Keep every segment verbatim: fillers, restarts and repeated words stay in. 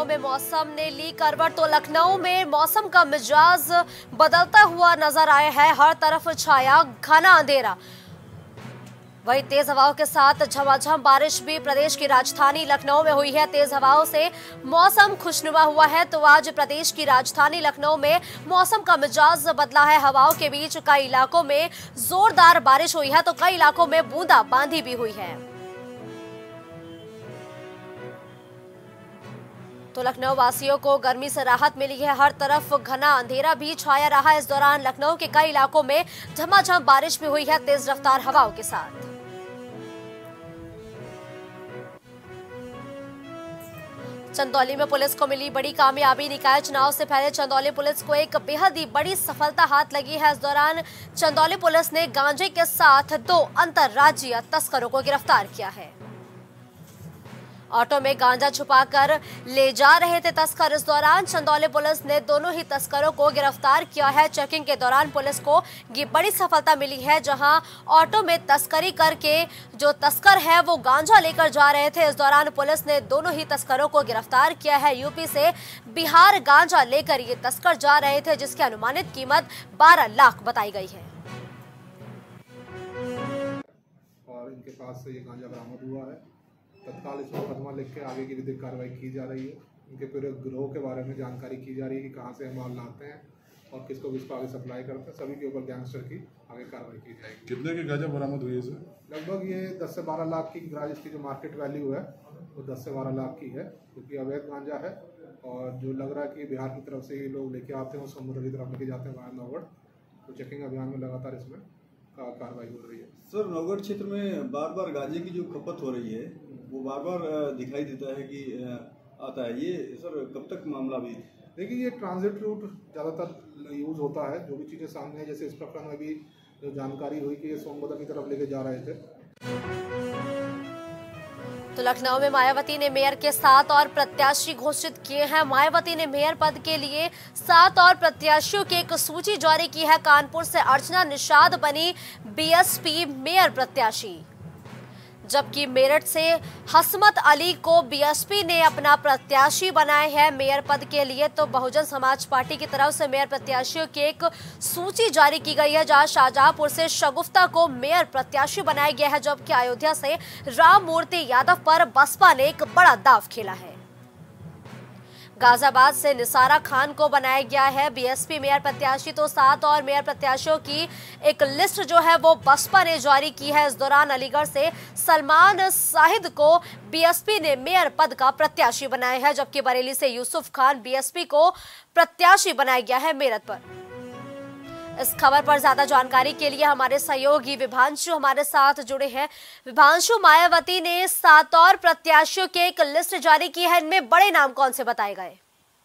लखनऊ में मौसम ने ली करवट। तो लखनऊ में मौसम का मिजाज बदलता हुआ नजर आया है। हर तरफ छाया घना अंधेरा, वही तेज हवाओं के साथ झमाझम बारिश भी प्रदेश की राजधानी लखनऊ में हुई है। तेज हवाओं से मौसम खुशनुमा हुआ है। तो आज प्रदेश की राजधानी लखनऊ में मौसम का मिजाज बदला है। हवाओं के बीच कई इलाकों में जोरदार बारिश हुई है, तो कई इलाकों में बूंदाबांदी भी हुई है। तो लखनऊ वासियों को गर्मी से राहत मिली है। हर तरफ घना अंधेरा भी छाया रहा। इस दौरान लखनऊ के कई इलाकों में झमाझम बारिश भी हुई है तेज रफ्तार हवाओं के साथ। चंदौली में पुलिस को मिली बड़ी कामयाबी। निकाय चुनाव से पहले चंदौली पुलिस को एक बेहद ही बड़ी सफलता हाथ लगी है। इस दौरान चंदौली पुलिस ने गांजे के साथ दो अंतर्राज्यीय तस्करों को गिरफ्तार किया है। ऑटो में गांजा छुपाकर ले जा रहे थे तस्कर। इस दौरान चंदौली पुलिस ने दोनों ही तस्करों को गिरफ्तार किया है। चेकिंग के दौरान पुलिस को ये बड़ी सफलता मिली है, जहां ऑटो में तस्करी करके जो तस्कर है वो गांजा लेकर जा रहे थे। इस दौरान पुलिस ने दोनों ही तस्करों को गिरफ्तार किया है। यूपी से बिहार गांजा लेकर ये तस्कर जा रहे थे, जिसकी अनुमानित कीमत बारह लाख बताई गई है। और इनके पास से ये गांजा बरामद हुआ है। तत्काल इस मुकदमा लिख के आगे की विधिक कार्रवाई की जा रही है। इनके पूरे गिरोह के बारे में जानकारी की जा रही है कि कहां से माल लाते हैं और किसको किसको आगे सप्लाई करते हैं। सभी के ऊपर गैंगस्टर की आगे कार्रवाई की जाएगी। कितने के गांजा बरामद हुई है सर? लगभग ये दस से बारह लाख की गांजा, इसकी जो मार्केट वैल्यू है वो दस से बारह लाख की है, क्योंकि अवैध गांजा है। और जो लग रहा है कि बिहार की तरफ से ये लोग लेके आते हैं और समुद्र की तरफ लेके जाते हैं वाया नौगढ़। तो चेकिंग अभियान में लगातार इसमें कार्रवाई हो रही है। सर, नौगढ़ क्षेत्र में बार बार गांजे की जो खपत हो रही है वो बार बार दिखाई देता है कि आता है। ये सर कब तक मामला भी? देखिए, ये ट्रांजिट रूट ज़्यादातर यूज़ होता है। जो भी चीज़ें सामने है, जैसे इस प्रकरण में भी जो जानकारी हुई कि ये सोनभद्र की तरफ लेके जा रहे थे। तो लखनऊ में मायावती ने मेयर के सात और प्रत्याशी घोषित किए हैं। मायावती ने मेयर पद के लिए सात और प्रत्याशियों की एक सूची जारी की है। कानपुर से अर्चना निषाद बनी बीएसपी मेयर प्रत्याशी, जबकि मेरठ से हसमत अली को बीएसपी ने अपना प्रत्याशी बनाए हैं मेयर पद के लिए। तो बहुजन समाज पार्टी की तरफ से मेयर प्रत्याशियों की एक सूची जारी की गई है, जहां शाहजहांपुर से शगुफ्ता को मेयर प्रत्याशी बनाया गया है, जबकि अयोध्या से राम मूर्ति यादव पर बसपा ने एक बड़ा दांव खेला है। गाजियाबाद से निसारा खान को बनाया गया है बीएसपी मेयर प्रत्याशी। तो सात और मेयर प्रत्याशियों की एक लिस्ट जो है वो बसपा ने जारी की है। इस दौरान अलीगढ़ से सलमान साहिद को बीएसपी ने मेयर पद का प्रत्याशी बनाया है, जबकि बरेली से यूसुफ खान बीएसपी को प्रत्याशी बनाया गया है मेरठ पर। इस खबर पर ज्यादा जानकारी के लिए हमारे सहयोगी विभांशु हमारे साथ जुड़े हैं। विभांशु, मायावती ने सात और प्रत्याशियों की एक लिस्ट जारी की है, इनमें बड़े नाम कौन से बताए गए?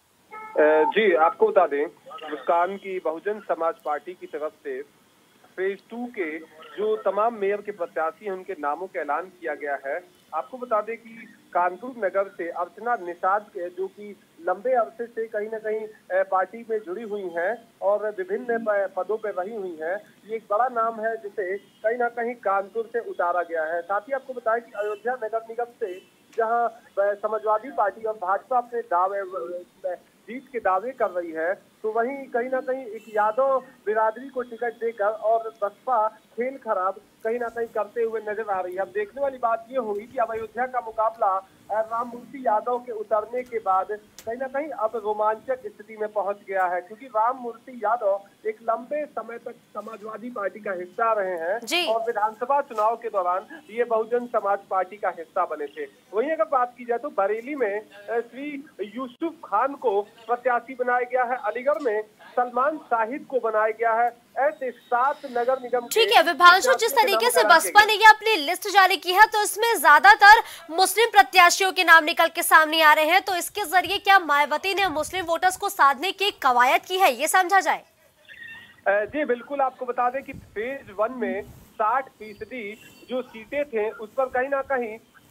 जी, आपको बता दें, मुस्कान की बहुजन समाज पार्टी की तरफ से फेज टू के जो तमाम मेयर के प्रत्याशी हैं उनके नामों का ऐलान किया गया है। आपको बता दें कि कानपुर नगर से अर्चना निषाद जो कि लंबे अरसे से कहीं ना कहीं पार्टी में जुड़ी हुई हैं और विभिन्न पदों पर रही हुई हैं, ये एक बड़ा नाम है जिसे कहीं ना कहीं कानपुर से उतारा गया है। साथ ही आपको बताया कि अयोध्या नगर निगम से जहां समाजवादी पार्टी और भाजपा अपने दावे जीत के दावे कर रही है, तो वहीं कहीं ना कहीं एक यादव बिरादरी को टिकट देकर और बसपा खेल खराब कहीं ना कहीं करते हुए नजर आ रही है। अब देखने वाली बात ये होगी कि अब अयोध्या का मुकाबला राम मूर्ति यादव के उतरने के बाद कहीं ना कहीं अब रोमांचक स्थिति में पहुंच गया है, क्योंकि राम मूर्ति यादव एक लंबे समय तक समाजवादी पार्टी का हिस्सा रहे हैं और विधानसभा चुनाव के दौरान ये बहुजन समाज पार्टी का हिस्सा बने थे। वहीं अगर बात की जाए तो बरेली में श्री यूसुफ खान को प्रत्याशी बनाया गया है, अलीगढ़ में सलमान साहिद को बनाया गया है। ऐसे सात नगर निगम। ठीक है विभांशु, जिस तरीके से बसपा ने ये अपनी लिस्ट जारी की है, तो इसमें ज्यादातर मुस्लिम प्रत्याशियों के नाम निकल के सामने आ रहे हैं। तो इसके जरिए क्या मायावती ने मुस्लिम वोटर्स को साधने की कवायद की है, ये समझा जाए? जी बिल्कुल, आपको बता दें कि फेज वन में साठ फीसदी जो सीटें थे उस पर कहीं ना कहीं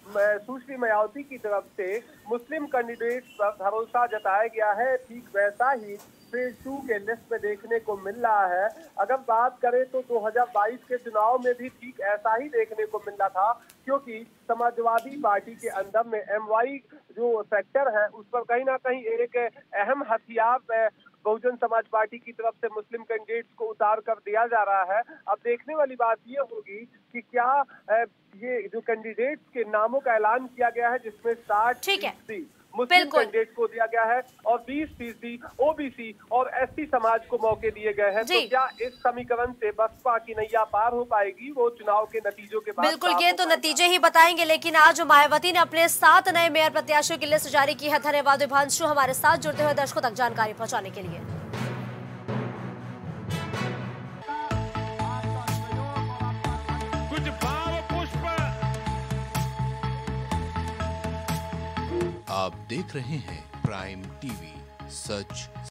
सुश्री मायावती की तरफ से मुस्लिम कैंडिडेट पर भरोसा जताया गया है, ठीक वैसा ही फेज टू के लिस्ट में देखने को मिल रहा है। अगर बात करें तो दो हज़ार बाईस के चुनाव में भी ठीक ऐसा ही देखने को मिल रहा था, क्योंकि समाजवादी पार्टी के अंदर में एम वाई जो सेक्टर है उस पर कहीं ना कहीं एक अहम हथियार बहुजन समाज पार्टी की तरफ से मुस्लिम कैंडिडेट्स को उतार कर दिया जा रहा है। अब देखने वाली बात ये होगी कि क्या ये जो कैंडिडेट्स के नामों का ऐलान किया गया है, जिसमें साठ फीसदी मुस्लिम कैंडिडेट को दिया गया है और बीस फीसदी ओबीसी और एससी समाज को मौके दिए गए हैं, तो क्या इस समीकरण से बसपा की नैया पार हो पाएगी? वो चुनाव के नतीजों के बाद बिल्कुल ये तो नतीजे ही बताएंगे। लेकिन आज मायावती ने अपने सात नए मेयर प्रत्याशियों की लिस्ट जारी की है। धन्यवाद विभांशु, हमारे साथ जुड़ते हुए दर्शकों तक जानकारी पहुँचाने के लिए। आप देख रहे हैं प्राइम टीवी, सच